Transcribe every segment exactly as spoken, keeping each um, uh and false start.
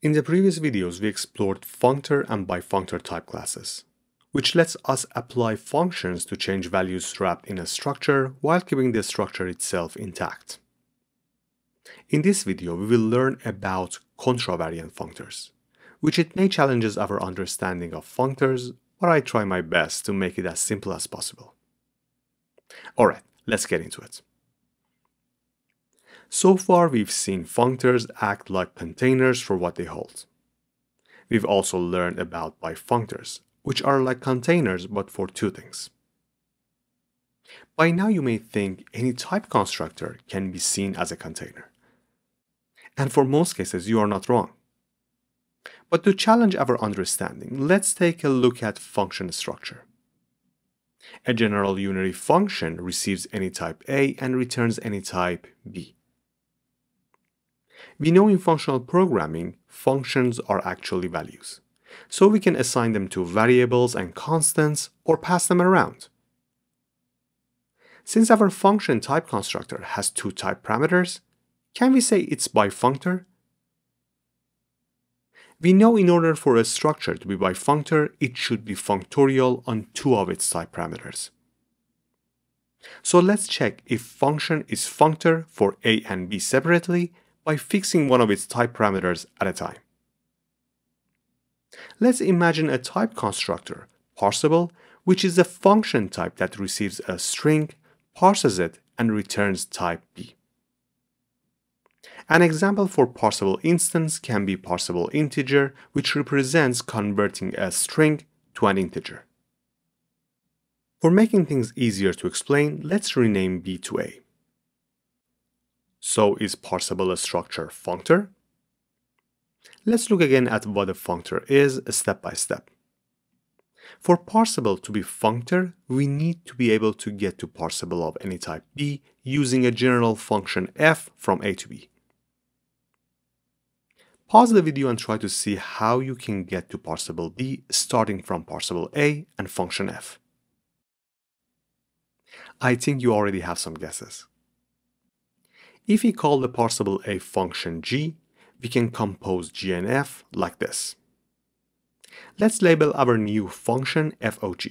In the previous videos, we explored functor and bifunctor type classes, which lets us apply functions to change values wrapped in a structure while keeping the structure itself intact. In this video, we will learn about contravariant functors, which it may challenges our understanding of functors, but I try my best to make it as simple as possible. Alright, let's get into it. So far, we've seen functors act like containers for what they hold. We've also learned about bifunctors, which are like containers but for two things. By now you may think any type constructor can be seen as a container. And for most cases you are not wrong. But to challenge our understanding, let's take a look at function structure. A general unary function receives any type A and returns any type B. We know in functional programming, functions are actually values, so we can assign them to variables and constants or pass them around. Since our function type constructor has two type parameters, can we say it's bifunctor? We know in order for a structure to be bifunctor, it should be functorial on two of its type parameters. So let's check if function is functor for A and B separately by fixing one of its type parameters at a time. Let's imagine a type constructor, Parsable, which is a function type that receives a string, parses it, and returns type B. An example for parsable instance can be parsable integer, which represents converting a string to an integer. For making things easier to explain, let's rename B to A. So is parsable a structure functor? Let's look again at what a functor is step by step. For parsable to be functor, we need to be able to get to parsable of any type B using a general function f from A to B. Pause the video and try to see how you can get to parsable B starting from parsable A and function f. I think you already have some guesses. If we call the parsable A function g, we can compose g and f like this. Let's label our new function fog.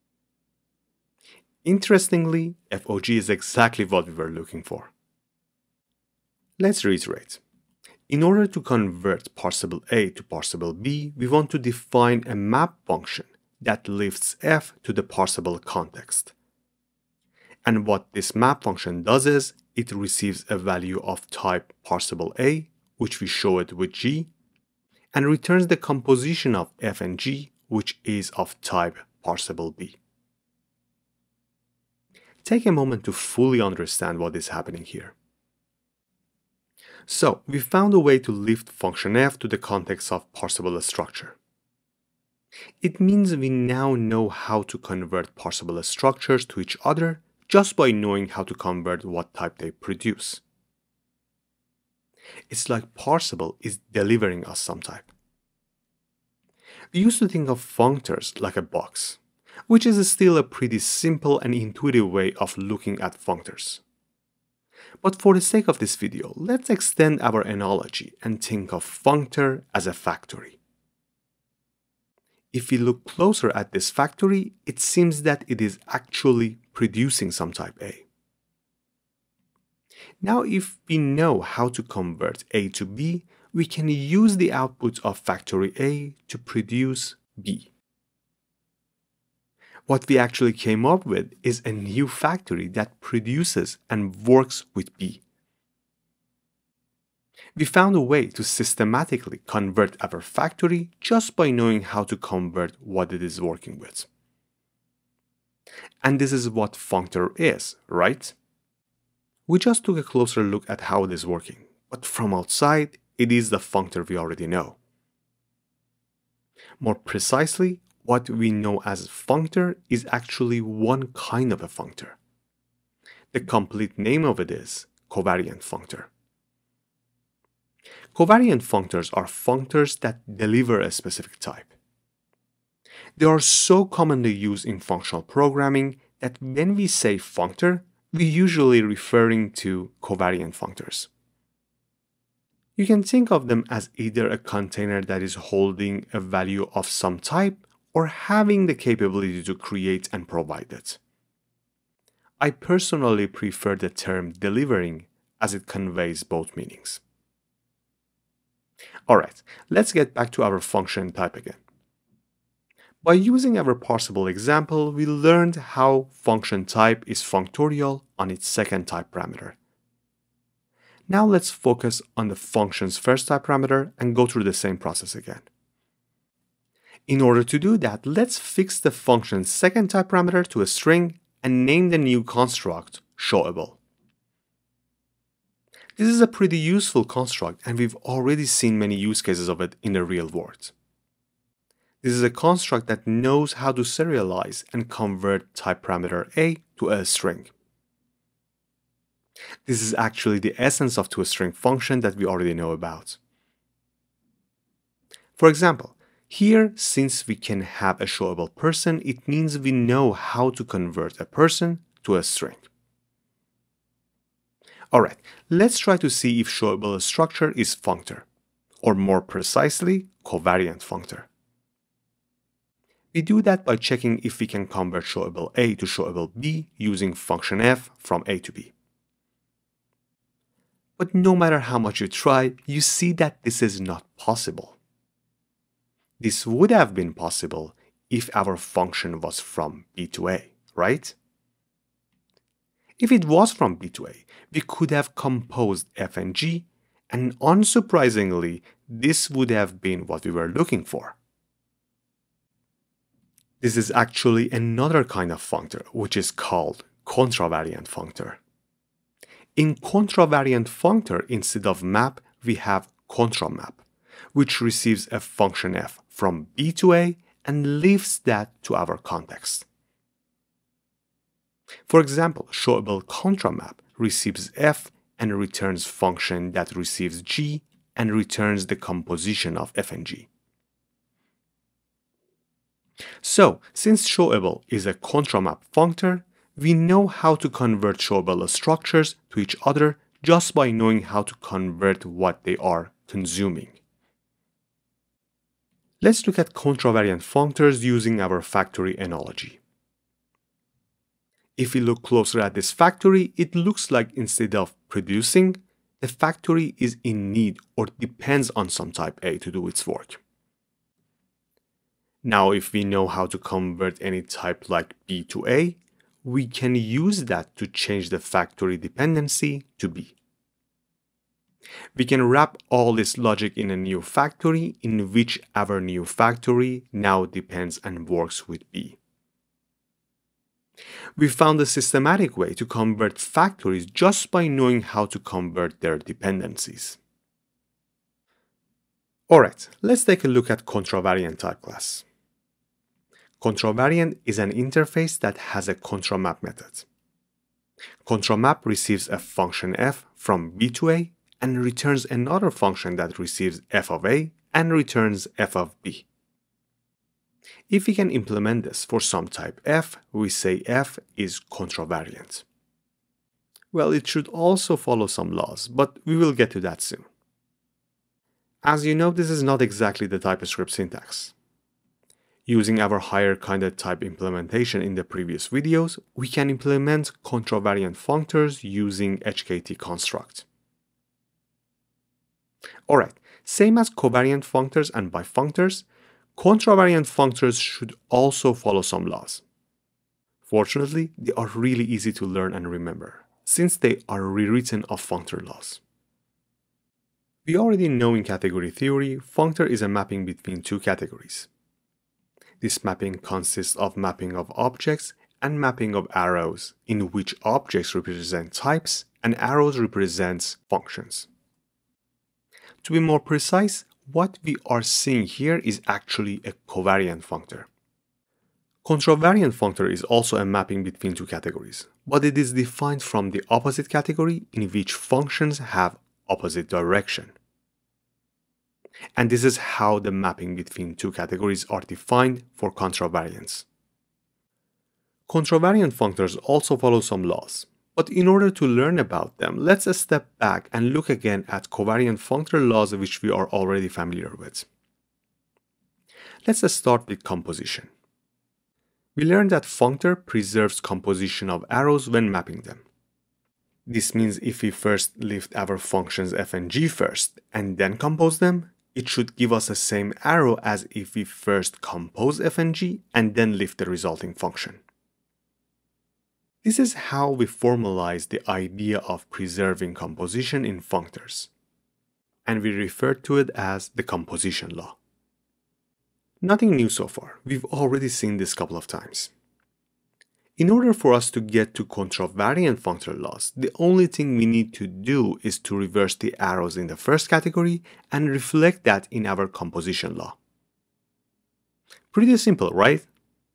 Interestingly, fog is exactly what we were looking for. Let's reiterate. In order to convert parsable A to parsable B, we want to define a map function that lifts f to the parsable context. And what this map function does is, it receives a value of type parsable A, which we show it with g, and returns the composition of f and g, which is of type parsable B. Take a moment to fully understand what is happening here. So, we found a way to lift function f to the context of parsable structure. It means we now know how to convert parsable structures to each other just by knowing how to convert what type they produce. It's like parsable is delivering us some type. We used to think of functors like a box, which is still a pretty simple and intuitive way of looking at functors. But for the sake of this video, let's extend our analogy and think of functor as a factory. If we look closer at this factory, it seems that it is actually producing some type A. Now, if we know how to convert A to B, we can use the output of factory A to produce B. What we actually came up with is a new factory that produces and works with B. We found a way to systematically convert our factory just by knowing how to convert what it is working with. And this is what functor is, right? We just took a closer look at how it is working, but from outside, it is the functor we already know. More precisely, what we know as functor is actually one kind of a functor. The complete name of it is covariant functor. Covariant functors are functors that deliver a specific type. They are so commonly used in functional programming that when we say functor, we're usually referring to covariant functors. You can think of them as either a container that is holding a value of some type or having the capability to create and provide it. I personally prefer the term delivering as it conveys both meanings. Alright, let's get back to our function type again. By using our Parsable example, we learned how function type is functorial on its second type parameter. Now let's focus on the function's first type parameter and go through the same process again. In order to do that, let's fix the function's second type parameter to a string and name the new construct Showable. This is a pretty useful construct and we've already seen many use cases of it in the real world. This is a construct that knows how to serialize and convert type parameter A to a string. This is actually the essence of toString function that we already know about. For example, here, since we can have a showable person, it means we know how to convert a person to a string. Alright, let's try to see if showable structure is functor, or more precisely, covariant functor. We do that by checking if we can convert showable A to showable B using function f from A to B. But no matter how much you try, you see that this is not possible. This would have been possible if our function was from B to A, right? If it was from B to A, we could have composed f and g, and unsurprisingly, this would have been what we were looking for. This is actually another kind of functor, which is called Contravariant Functor. In Contravariant Functor, instead of map, we have contramap, which receives a function f from B to A and leaves that to our context. For example, showable contramap receives f and returns function that receives g and returns the composition of f and g. So, since showable is a contramap functor, we know how to convert showable structures to each other just by knowing how to convert what they are consuming. Let's look at contravariant functors using our factory analogy. If we look closer at this factory, it looks like instead of producing, the factory is in need or depends on some type A to do its work. Now, if we know how to convert any type like B to A, we can use that to change the factory dependency to B. We can wrap all this logic in a new factory in which our new factory now depends and works with B. We found a systematic way to convert factories just by knowing how to convert their dependencies. Alright, let's take a look at Contravariant type class. Contravariant is an interface that has a contramap method. Contramap receives a function f from B to A and returns another function that receives f of A and returns f of B. If we can implement this for some type f, we say f is contravariant. Well, it should also follow some laws, but we will get to that soon. As you know, this is not exactly the TypeScript syntax. Using our higher kinda type implementation in the previous videos, we can implement contravariant functors using H K T construct. Alright, same as covariant functors and bifunctors, contravariant functors should also follow some laws. Fortunately, they are really easy to learn and remember, since they are rewritten of functor laws. We already know in category theory, functor is a mapping between two categories. This mapping consists of mapping of objects and mapping of arrows, in which objects represent types and arrows represent functions. To be more precise, what we are seeing here is actually a covariant functor. Contravariant functor is also a mapping between two categories, but it is defined from the opposite category in which functions have opposite direction. And this is how the mapping between two categories are defined for contravariants. Contravariant functors also follow some laws. But in order to learn about them, let's step back and look again at covariant functor laws which we are already familiar with. Let's start with composition. We learned that functor preserves composition of arrows when mapping them. This means if we first lift our functions f and g first and then compose them, it should give us the same arrow as if we first compose f and g and then lift the resulting function. This is how we formalize the idea of preserving composition in functors, and we refer to it as the composition law. Nothing new so far, we've already seen this a couple of times. In order for us to get to contravariant functor laws, the only thing we need to do is to reverse the arrows in the first category and reflect that in our composition law. Pretty simple, right?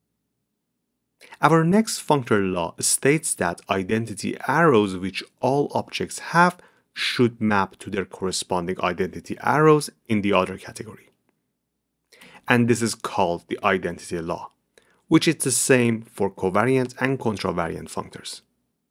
Our next functor law states that identity arrows which all objects have should map to their corresponding identity arrows in the other category. And this is called the identity law, which is the same for covariant and contravariant functors.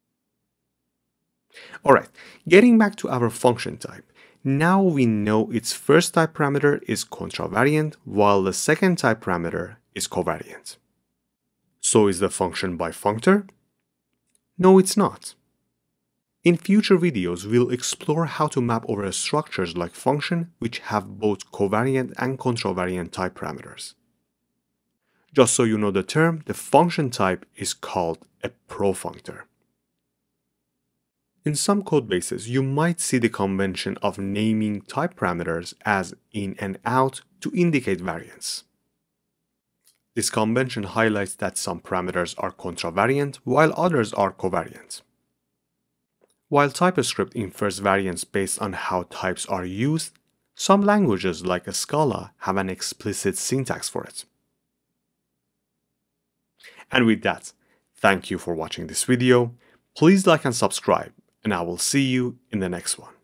Alright, getting back to our function type, now we know its first type parameter is contravariant while the second type parameter is covariant. So is the function by functor? No, it's not. In future videos, we'll explore how to map over structures like function which have both covariant and contravariant type parameters. Just so you know the term, the function type is called a profunctor. In some codebases, you might see the convention of naming type parameters as in and out to indicate variance. This convention highlights that some parameters are contravariant while others are covariant. While TypeScript infers variance based on how types are used, some languages like Scala have an explicit syntax for it. And with that, thank you for watching this video. Please like and subscribe, and I will see you in the next one.